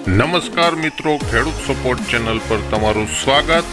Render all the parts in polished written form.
नमस्कार मित्रों, खेडूत support channel पर तमाરું स्वागत।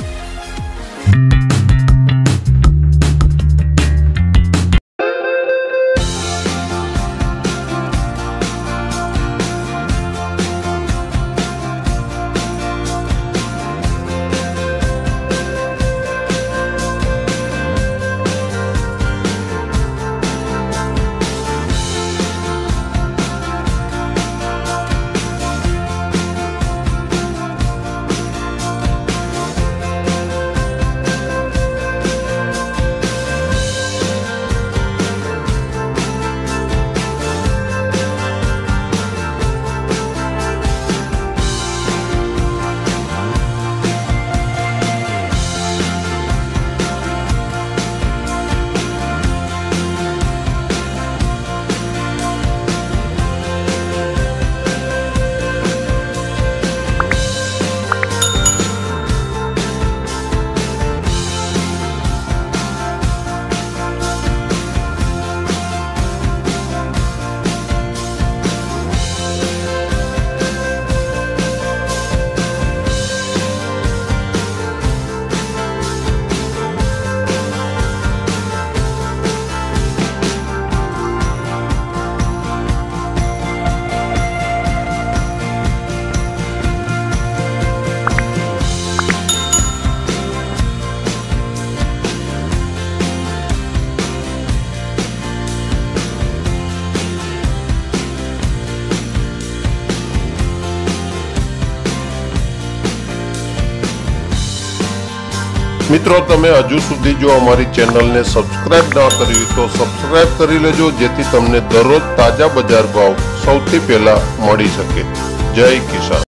मित्रों, तमे हजू सुधी जो अमारी चेनल ने सब्सक्राइब न करी तो सब्सक्राइब करी लेजो, जेथी तमने दररोज ताजा बजार भाव सौथी पहेला मळी सके। जय किसान।